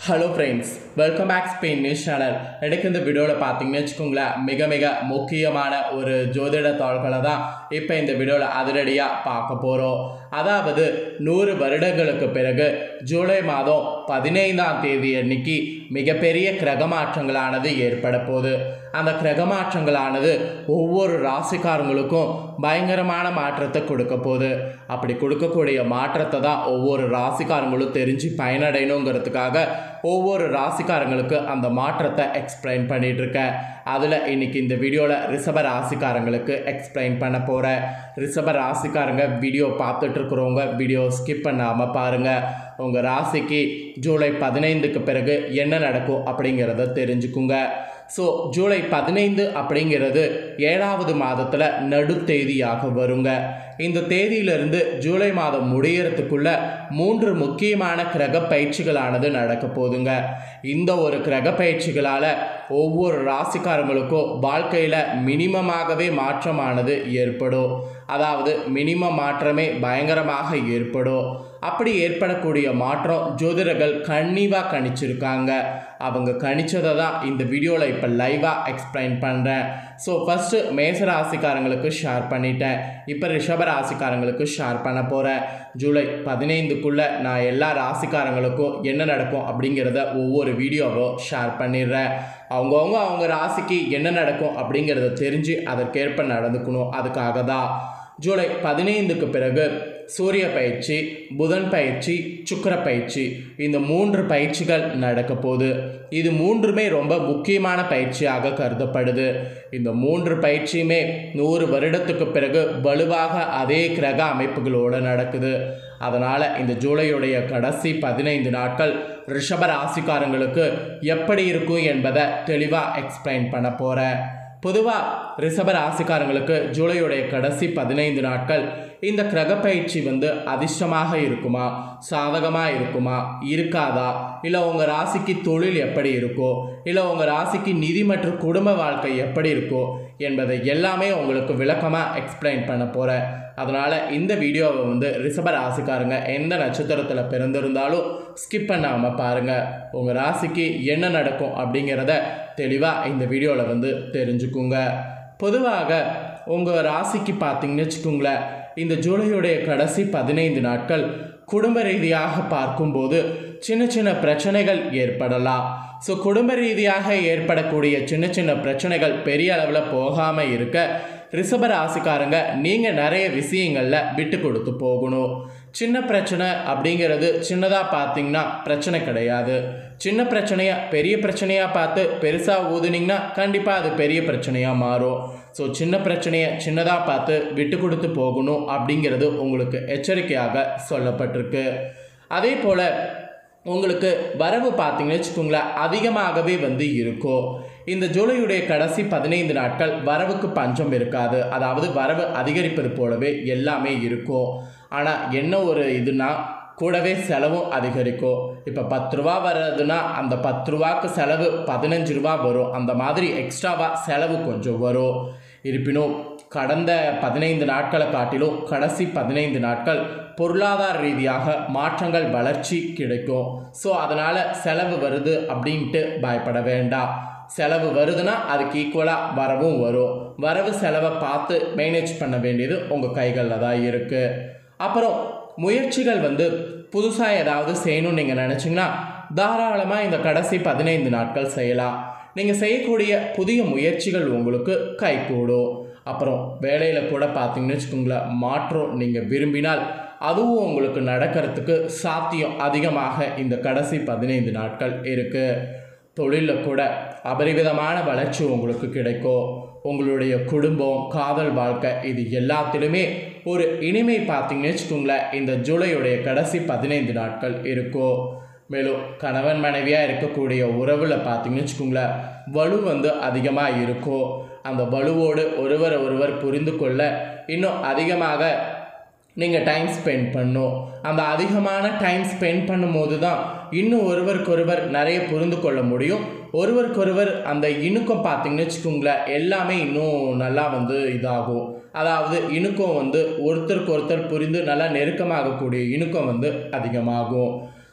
Hello friends, welcome back Spain News Channel. எனக்கு இந்த வீடியோவில் பார்த்தீங்கன்னு வச்சுக்கோங்களேன், மிக முக்கியமான ஒரு ஜோதிட தாள்களை தான் இப்போ இந்த வீடியோவில் அதிரடியாக பார்க்க போகிறோம். அதாவது 100 வருடங்களுக்கு பிறகு ஜூலை மாதம் 15ஆம் தேதி அன்னைக்கு மிகப்பெரிய கிரக மாற்றங்களானது ஏற்பட போகுது. அந்த கிரக மாற்றங்களானது ஒவ்வொரு ராசிக்காரங்களுக்கும் பயங்கரமான மாற்றத்தை கொடுக்க போகுது. அப்படி கொடுக்கக்கூடிய மாற்றத்தை தான் ஒவ்வொரு ராசிக்காரங்களும் தெரிஞ்சு பயனடையணுங்கிறதுக்காக ஒவ்வொரு ராசிக்காரங்களுக்கு அந்த மாற்றத்தை எக்ஸ்பிளைன் பண்ணிட்டு இருக்கேன். அதில் இன்னைக்கு இந்த வீடியோவில் ரிஷப ராசிக்காரங்களுக்கு எக்ஸ்பிளைன் பண்ண போகிறேன். ரிஷப ராசிக்காரங்க வீடியோ பார்த்துட்டு இருக்கிறவங்க வீடியோ ஸ்கிப் பண்ணாமல் பாருங்கள். உங்கள் ராசிக்கு ஜூலை 15க்கு பிறகு என்ன நடக்கும் அப்படிங்கிறத தெரிஞ்சுக்குங்க. ஸோ ஜூலை 15 அப்படிங்கிறது 7வது மாதத்தில் நடுத்தேதியாக வருங்க. இந்த தேதியிலிருந்து ஜூலை மாதம் முடியறதுக்குள்ள 3 முக்கியமான கிரக பயிற்சிகளானது நடக்க போகுதுங்க. இந்த ஒரு கிரக பயிற்சிகளால் ஒவ்வொரு ராசிக்காரங்களுக்கும் வாழ்க்கையில் மினிமமாகவே மாற்றமானது ஏற்படும். அதாவது மினிமம் மாற்றமே பயங்கரமாக ஏற்படும். அப்படி ஏற்படக்கூடிய மாற்றம் ஜோதிடர்கள் கண்ணிவாக கணிச்சிருக்காங்க. அவங்க கணிச்சதை தான் இந்த வீடியோவில் இப்போ லைவாக எக்ஸ்பிளைன் பண்ணுறேன். ஸோ ஃபஸ்ட்டு மேச ராசிக்காரங்களுக்கு ஷேர் பண்ணிட்டேன். இப்போ ரிஷப ராசிக்காரங்களுக்கு ஷேர் பண்ண போகிறேன். ஜூலை 15க்குள்ளே நான் எல்லா ராசிக்காரங்களுக்கும் என்ன நடக்கும் அப்படிங்கிறத ஒவ்வொரு வீடியோவும் ஷேர் பண்ணிடுறேன். அவங்க ராசிக்கு என்ன நடக்கும் அப்படிங்கிறத தெரிஞ்சு அதற்கேற்ப நடந்துக்கணும். அதுக்காக தான் ஜூலை 15க்கு பிறகு சூரிய பயிற்சி, புதன் பயிற்சி, சுக்கிர பயிற்சி, இந்த 3 பயிற்சிகள் நடக்க போகுது. இது 3மே ரொம்ப முக்கியமான பயிற்சியாக கருதப்படுது. இந்த 3 பயிற்சியுமே 100 வருடத்துக்கு பிறகு வலுவாக அதே கிரக அமைப்புகளோடு நடக்குது. அதனால் இந்த ஜூலையுடைய கடைசி 15 நாட்கள் ரிஷப ராசிக்காரங்களுக்கு எப்படி இருக்கும் என்பதை தெளிவாக எக்ஸ்பிளைன் பண்ண போகிறேன். பொதுவாக ரிஷப ராசிக்காரங்களுக்கு ஜூலையுடைய கடைசி 15 நாட்கள் இந்த கிரக பயிற்சி அதிர்ஷ்டமாக இருக்குமா, சாதகமாக இருக்குமா, இருக்காதா, இல்லை உங்கள் ராசிக்கு தொழில் எப்படி இருக்கோ, இல்லை உங்கள் ராசிக்கு நிதி மற்றும் குடும்ப வாழ்க்கை எப்படி இருக்கோ என்பதை எல்லாமே உங்களுக்கு விளக்கமாக எக்ஸ்பிளைன் பண்ண போகிறேன். அதனால் இந்த வீடியோவை ரிஷப ராசிக்காரங்க எந்த நட்சத்திரத்தில் பிறந்திருந்தாலும் ஸ்கிப் பண்ணாமல் பாருங்கள். உங்கள் ராசிக்கு என்ன நடக்கும் அப்படிங்கிறத தெளிவாக இந்த வீடியோவில் தெரிஞ்சுக்குங்க. பொதுவாக உங்கள் ராசிக்கு பார்த்தீங்கன்னு வச்சுக்கோங்களேன், இந்த ஜூலையுடைய கடைசி 15 நாட்கள் குடும்ப ரீதியாக பார்க்கும்போது சின்ன பிரச்சனைகள் ஏற்படலாம். ஸோ குடும்ப ரீதியாக ஏற்படக்கூடிய சின்ன பிரச்சனைகள் பெரிய அளவில் போகாமல் இருக்க ரிஷப ராசிக்காரங்க நீங்கள் நிறைய விஷயங்களில் விட்டு கொடுத்து போகணும். சின்ன பிரச்சனை அப்படிங்கிறது சின்னதாக பார்த்தீங்கன்னா பிரச்சனை கிடையாது. சின்ன பிரச்சனையை பெரிய பிரச்சனையாக பார்த்து பெருசாக ஊதுனிங்கன்னா கண்டிப்பாக அது பெரிய பிரச்சனையாக மாறும். ஸோ சின்ன பிரச்சனையை சின்னதாக பார்த்து விட்டு கொடுத்து போகணும் அப்படிங்கிறது உங்களுக்கு எச்சரிக்கையாக சொல்லப்பட்டிருக்கு. அதே போல் உங்களுக்கு வரவு பார்த்தீங்கன்னு வச்சுக்கோங்களேன், அதிகமாகவே இருக்கும். இந்த ஜூலையுடைய கடைசி 15 நாட்கள் வரவுக்கு பஞ்சம் இருக்காது. அதாவது வரவு அதிகரிப்பது போலவே எல்லாமே இருக்கும். ஆனால் என்ன ஒரு இதுனா கூடவே செலவும் அதிகரிக்கும். இப்போ 10 ரூபா வர்றதுன்னா அந்த 10 ரூபாய்க்கு செலவு 15 ரூபா வரும். அந்த மாதிரி எக்ஸ்ட்ராவாக செலவு கொஞ்சம் வரும். இருப்பினும் கடந்த 15 நாட்களை காட்டிலும் கடைசி 15 நாட்கள் பொருளாதார ரீதியாக மாற்றங்கள் வளர்ச்சி கிடைக்கும். ஸோ அதனால் செலவு வருது அப்படின்ட்டு பயப்பட வேண்டாம். செலவு வருதுன்னா அதுக்கு ஈக்குவலாக வரவும் வரும். வரவு செலவை பார்த்து மேனேஜ் பண்ண வேண்டியது உங்கள் கைகளில் தான் இருக்குது. அப்புறம் முயற்சிகள் புதுசாக ஏதாவது செய்யணும்னு நீங்கள் நினச்சிங்கன்னா தாராளமாக இந்த கடைசி 15 நாட்கள் செய்யலாம். நீங்கள் செய்யக்கூடிய புதிய முயற்சிகள் உங்களுக்கு கைகூடும். அப்புறம் வேலையில் கூட பார்த்தீங்கன்னு வச்சுக்கோங்களேன், மாற்றம் நீங்கள் விரும்பினால் அதுவும் உங்களுக்கு நடக்கிறதுக்கு சாத்தியம் அதிகமாக இந்த கடைசி 15 நாட்கள் இருக்குது. தொழிலில் கூட அபரிவிதமான வளர்ச்சி உங்களுக்கு கிடைக்கும். உங்களுடைய குடும்பம், காதல் வாழ்க்கை, இது எல்லாத்திலுமே ஒரு இனிமை பார்த்தீங்கன்னு வச்சுக்கோங்களேன் இந்த ஜூலையுடைய கடைசி 15 நாட்கள் இருக்கும். மேலும் கணவன் மனைவியாக இருக்கக்கூடிய உறவில் பார்த்தீங்கன்னு வச்சுக்கோங்களேன் வலு அதிகமாக இருக்கும். அந்த வலுவோடு ஒருவர் புரிந்து கொள்ள இன்னும் அதிகமாக நீங்கள் டைம் ஸ்பெண்ட் பண்ணும். அந்த அதிகமான டைம் ஸ்பெண்ட் பண்ணும்போது தான் இன்னும் ஒருவருக்கொருவர் நிறைய புரிந்து கொள்ள முடியும். ஒருவருக்கொருவர் அந்த இணுக்கம் பார்த்தீங்கன்னு வச்சுக்கோங்களேன் எல்லாமே இன்னும் நல்லா இதாகும். அதாவது இணுக்கம் ஒருத்தருக்கு ஒருத்தர் புரிந்து நல்லா நெருக்கமாகக்கூடிய இணுக்கம் அதிகமாகும்.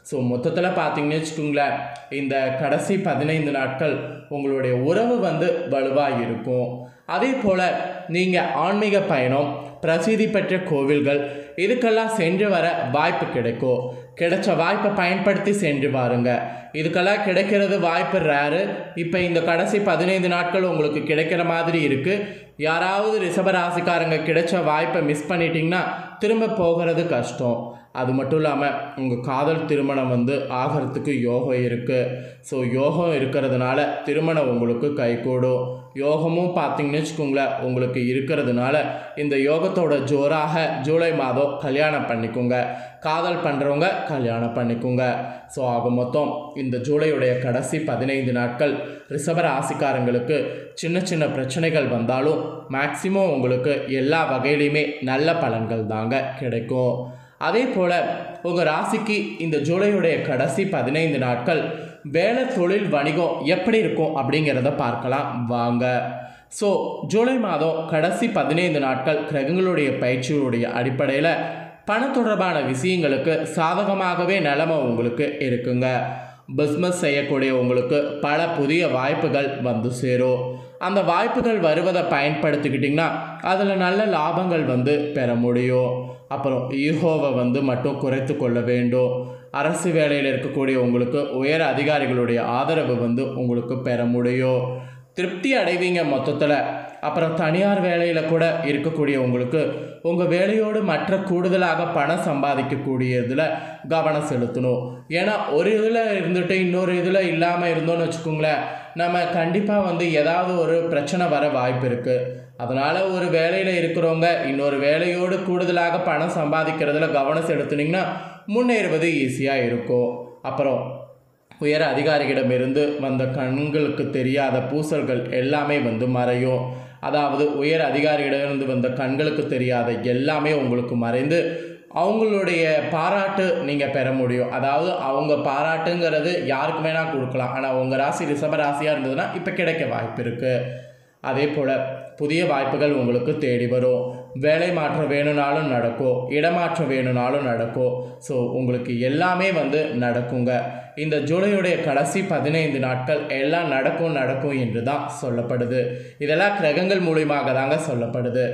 ஸோ மொத்தத்தில் பார்த்தீங்கன்னு வச்சுக்கோங்களேன், இந்த கடைசி 15 நாட்கள் உங்களுடைய உறவு வந்து வலுவாக இருக்கும். அதே போல் நீங்கள் ஆன்மீக பயணம், பிரசித்தி பெற்ற கோவில்கள் இதுக்கெல்லாம் சென்று வர வாய்ப்பு கிடைக்கும். கிடைச்ச வாய்ப்பை பயன்படுத்தி சென்று பாருங்க. இதுக்கெல்லாம் கிடைக்கிறது வாய்ப்பு ரேரு. இப்போ இந்த கடைசி 15 நாட்கள் உங்களுக்கு கிடைக்கிற மாதிரி இருக்குது. யாராவது ரிஷபராசிக்காரங்க கிடைச்ச வாய்ப்பை மிஸ் பண்ணிட்டீங்கன்னா திரும்ப போகிறது கஷ்டம். அது மட்டும் இல்லாமல் உங்கள் காதல் திருமணம் வந்து ஆகிறதுக்கு யோகம் இருக்குது. ஸோ யோகம் இருக்கிறதுனால திருமணம் உங்களுக்கு கைகூடும். யோகமும் பார்த்தீங்கன்னு வச்சுக்கோங்களேன் உங்களுக்கு இருக்கிறதுனால இந்த யோகத்தோட ஜோராக ஜூலை மாதம் கல்யாணம் பண்ணிக்கோங்க. காதல் பண்ணுறவங்க கல்யாணம் பண்ணிக்கோங்க. ஸோ ஆக மொத்தம் இந்த ஜூலையுடைய கடைசி 15 நாட்கள் ரிஷப ராசிக்காரங்களுக்கு சின்ன சின்ன பிரச்சனைகள் வந்தாலும் மேக்சிமம் உங்களுக்கு எல்லா வகையிலையுமே நல்ல பலன்கள் தாங்க கிடைக்கும். அதே போல் உங்கள் ராசிக்கு இந்த ஜூலையுடைய கடைசி 15 நாட்கள் வேலை, தொழில், வணிகம் எப்படி இருக்கும் அப்படிங்கிறத பார்க்கலாம் வாங்க. ஸோ ஜூலை மாதம் கடைசி 15 நாட்கள் கிரகங்களுடைய பயிற்சியுடைய அடிப்படையில் பண தொடர்பான விஷயங்களுக்கு சாதகமாகவே நிலைமை உங்களுக்கு இருக்குங்க. பிஸ்னஸ் செய்யக்கூடிய உங்களுக்கு பல புதிய வாய்ப்புகள் வந்து சேரும். அந்த வாய்ப்புகள் வருவதை பயன்படுத்திக்கிட்டிங்கன்னா அதில் நல்ல லாபங்கள் வந்து பெற முடியும். அப்புறம் ஈகோவை வந்து மட்டும் குறைத்து கொள்ள வேண்டும். அரசு வேலையில் இருக்கக்கூடிய உங்களுக்கு உயர் அதிகாரிகளுடைய ஆதரவு வந்து உங்களுக்கு பெற முடியும். திருப்தி அடைவீங்க மொத்தத்தில். அப்புறம் தனியார் வேலையில் கூட இருக்கக்கூடிய உங்களுக்கு உங்கள் வேலையோடு மற்ற கூடுதலாக பணம் சம்பாதிக்கக்கூடியதில் கவனம் செலுத்தணும். ஏன்னா ஒரு இதில் இருந்துட்டு இன்னொரு இதில் இல்லாமல் இருந்தோன்னு வச்சுக்கோங்களேன், நம்ம கண்டிப்பாக வந்து ஏதாவது ஒரு பிரச்சனை வர வாய்ப்பு இருக்குது. அதனால் ஒரு வேலையில் இருக்கிறவங்க இன்னொரு வேலையோடு கூடுதலாக பணம் சம்பாதிக்கிறதுல கவனம் செலுத்துனீங்கன்னா முன்னேறுவது ஈஸியாக இருக்கும். அப்புறம் உயர் அதிகாரிகளிடமிருந்து வந்த கண்களுக்கு தெரியாத பூசல்கள் எல்லாமே வந்து மறையும். அதாவது உயர் அதிகாரிகளிடமிருந்து வந்த கண்களுக்கு தெரியாத எல்லாமே உங்களுக்கு மறைந்து அவங்களுடைய பாராட்டு நீங்கள் பெற முடியும். அதாவது அவங்க பாராட்டுங்கிறது யாருக்கு வேணால் கொடுக்கலாம். ஆனால் உங்கள் ராசி ரிஷப ராசியாக இருந்ததுன்னா இப்போ கிடைக்க வாய்ப்பு இருக்குது. அதே போல் புதிய வாய்ப்புகள் உங்களுக்கு தேடி வரும். வேலை மாற்றம் வேணும்னாலும் நடக்கும், இடமாற்றம் வேணும்னாலும் நடக்கும். ஸோ உங்களுக்கு எல்லாமே வந்து நடக்குங்க. இந்த ஜூலையுடைய கடைசி 15 நாட்கள் எல்லாம் நடக்கும் என்று தான் சொல்லப்படுது. இதெல்லாம் கிரகங்கள் மூலியமாக தாங்க சொல்லப்படுது.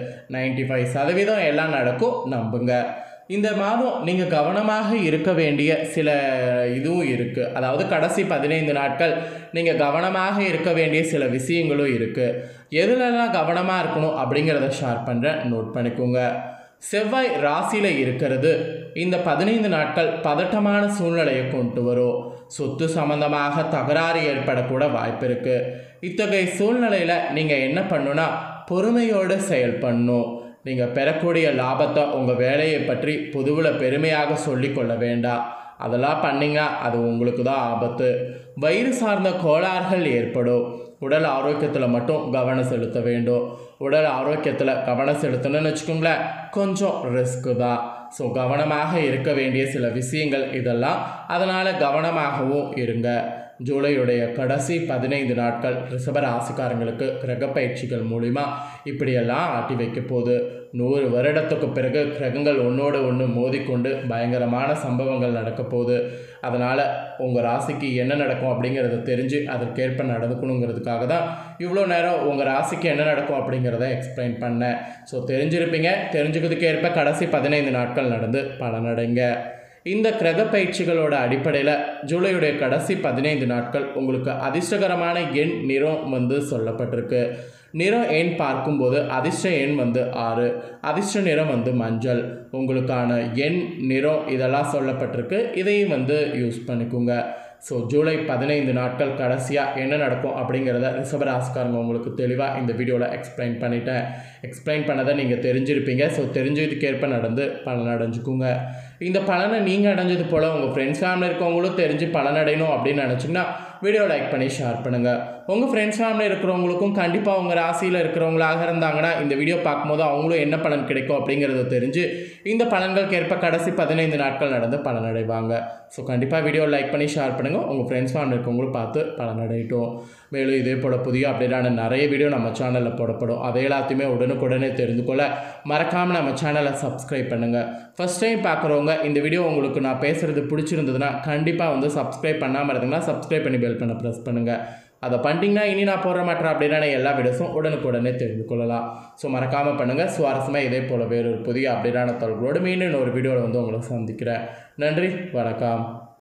95% எல்லாம் நடக்கும், நம்புங்க. இந்த மாதம் நீங்கள் கவனமாக இருக்க வேண்டிய சில இதுவும் இருக்குது. அதாவது கடைசி 15 நாட்கள் நீங்கள் கவனமாக இருக்க வேண்டிய சில விஷயங்களும் இருக்குது. எதுலெல்லாம் கவனமாக இருக்கணும் அப்படிங்கிறத ஷேர் பண்ணுறேன், நோட் பண்ணிக்கோங்க. செவ்வாய் ராசியில் இருக்கிறது இந்த 15 நாட்கள் பதட்டமான சூழ்நிலையை கொண்டு வரும். சொத்து சம்பந்தமாக தகராறு ஏற்படக்கூட வாய்ப்பு இருக்குது. இத்தகைய சூழ்நிலையில் நீங்கள் என்ன பண்ணணுன்னா பொறுமையோடு செயல்படணும். நீங்கள் பெறக்கூடிய லாபத்தை உங்கள் வேலையை பற்றி பொதுவில் பெருமையாக சொல்லிக்கொள்ள வேண்டாம். அதெல்லாம் பண்ணிங்கன்னா அது உங்களுக்கு தான் ஆபத்து. வயிறு சார்ந்த கோளாறுகள் ஏற்படும். உடல் ஆரோக்கியத்தில் மட்டும் கவனம் செலுத்த வேண்டும். உடல் ஆரோக்கியத்தில் கவனம் செலுத்தணும்னு வச்சுக்கோங்களேன், கொஞ்சம் ரிஸ்க்கு தான். ஸோ கவனமாக இருக்க வேண்டிய சில விஷயங்கள் இதெல்லாம். அதனால் கவனமாகவும் இருங்க. ஜூலையுடைய கடைசி 15 நாட்கள் ரிஷப ராசிக்காரங்களுக்கு கிரக பயிற்சிகள் மூலிமா இப்படியெல்லாம் ஆட்டி வைக்க போகுது. 100 வருடத்துக்கு பிறகு கிரகங்கள் ஒன்றோடு ஒன்று மோதிக்கொண்டு பயங்கரமான சம்பவங்கள் நடக்க போகுது. அதனால் உங்கள் ராசிக்கு என்ன நடக்கும் அப்படிங்கிறத தெரிஞ்சு அதற்கேற்ப நடந்துக்கணுங்கிறதுக்காக தான் இவ்வளோ நேரம் உங்கள் ராசிக்கு என்ன நடக்கும் அப்படிங்கிறத எக்ஸ்பிளைன் பண்ணேன். ஸோ தெரிஞ்சிருப்பீங்க. தெரிஞ்சுக்கிறதுக்கு ஏற்ப கடைசி 15 நாட்கள் நடந்து பலனடைங்க. இந்த கிரக பயிற்சிகளோட அடிப்படையில் ஜூலையுடைய கடைசி 15 நாட்கள் உங்களுக்கு அதிர்ஷ்டகரமான எண், நிறம் வந்து சொல்லப்பட்டிருக்கு. நிறம் எண் பார்க்கும்போது அதிர்ஷ்ட எண் வந்து 6, அதிர்ஷ்ட நிறம் வந்து மஞ்சள். உங்களுக்கான எண், நிறம் இதெல்லாம் சொல்லப்பட்டிருக்கு. இதையும் வந்து யூஸ் பண்ணிக்கோங்க. ஸோ ஜூலை 15 நாட்கள் கடைசியாக என்ன நடக்கும் அப்படிங்கிறத ரிஷபராசிக்காரங்க உங்களுக்கு தெளிவாக இந்த வீடியோவில் எக்ஸ்பிளைன் பண்ணிட்டேன். எக்ஸ்பிளைன் பண்ணதை நீங்கள் தெரிஞ்சிருப்பீங்க. ஸோ தெரிஞ்சதுக்கேற்ப நடந்து பலன் அடைஞ்சுக்குங்க. இந்த பலனை நீங்கள் அடைஞ்சது போல் உங்கள் ஃப்ரெண்ட்ஸ் ஃபேமிலி இருக்கவங்களும் தெரிஞ்சு பலனடையணும் அப்படின்னு நினச்சிங்கன்னா வீடியோ லைக் பண்ணி ஷேர் பண்ணுங்கள். உங்கள் ஃப்ரெண்ட்ஸ் ஃபேமிலி இருக்கிறவங்களுக்கும் கண்டிப்பாக உங்கள் ராசியில் இருக்கிறவங்களாக இருந்தாங்கன்னா இந்த வீடியோ பார்க்கும்போது அவங்களும் என்ன பலன் கிடைக்கும் அப்படிங்கிறத தெரிஞ்சு இந்த பலன்களுக்கு ஏற்ப கடைசி 15 நாட்கள் நடந்து பலனடைவாங்க. ஸோ கண்டிப்பாக வீடியோ லைக் பண்ணி ஷேர் பண்ணுங்கள். உங்கள் ஃப்ரெண்ட்ஸ் ஃபேமிலி இருக்கவங்களும் பார்த்து பலனடையட்டும். மேலும் இதே போல் புதிய அப்டேட்டான நிறைய வீடியோ நம்ம சேனலில் போடப்படும். அதை எல்லாத்தையுமே உடனுக்குடனே தெரிந்து கொள்ள மறக்காமல் நம்ம சேனலை சப்ஸ்கிரைப் பண்ணுங்கள். ஃபஸ்ட் டைம் பார்க்குறவங்க இந்த வீடியோ உங்களுக்கு நான் பேசுகிறது பிடிச்சிருந்ததுன்னா கண்டிப்பாக சப்ஸ்கிரைப் பண்ணாமல் இருந்தீங்கன்னா சப்ஸ்கிரைப் பண்ணி பெல் பண்ண ப்ரெஸ் பண்ணுங்கள். அதை பண்ணிட்டீங்கன்னா இனி நான் போடுற மற்ற அப்டேட்டான எல்லா வீடியோஸும் உடனுக்குடனே தெரிந்து கொள்ளலாம். ஸோ மறக்காமல் பண்ணுங்கள். சுவாரஸ்யமாக இதே போல் வேறொரு புதிய அப்டேட்டான தகவலோடு மீண்டும் ஒரு வீடியோவில் உங்களை சந்திக்கிறேன். நன்றி, வணக்கம்.